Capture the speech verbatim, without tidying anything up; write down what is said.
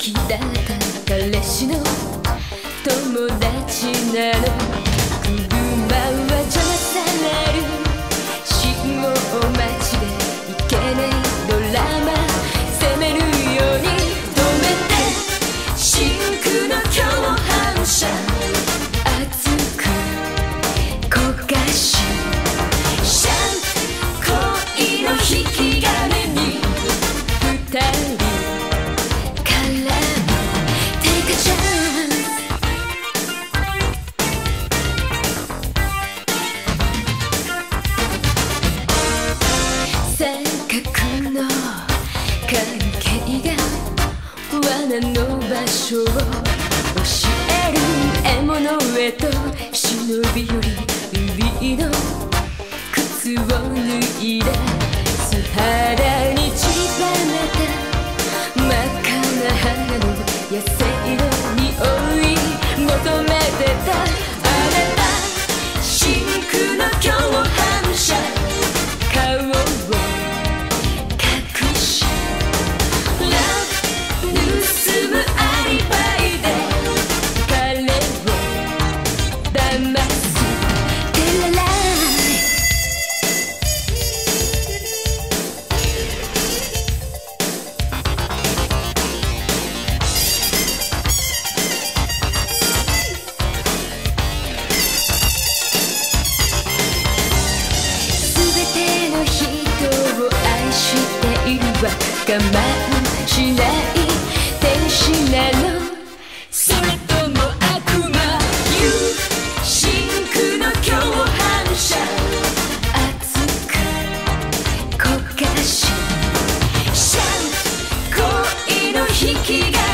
気だった彼氏の友達なの。車は邪魔される信号待ちでいけないドラマ責めるように止めて真空の共犯者熱く焦がしシャン恋の引き金に二人関係が罠の場所を教える獲物へと忍び寄り指の靴を脱いだ素肌に散らめた真っ赤な花の野生の匂い求めてたあなた真空の共犯者顔を我慢しない天使なのそれとも悪魔よ真空の共犯者熱く焦がしシャン恋の引き金